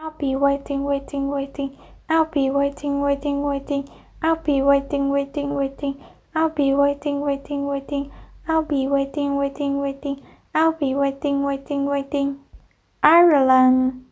I'll be waiting, waiting, waiting. I'll be waiting, waiting, waiting. I'll be waiting, waiting, waiting. I'll be waiting, waiting, waiting. I'll be waiting, waiting, waiting. I'll be waiting, waiting, waiting. Ireland.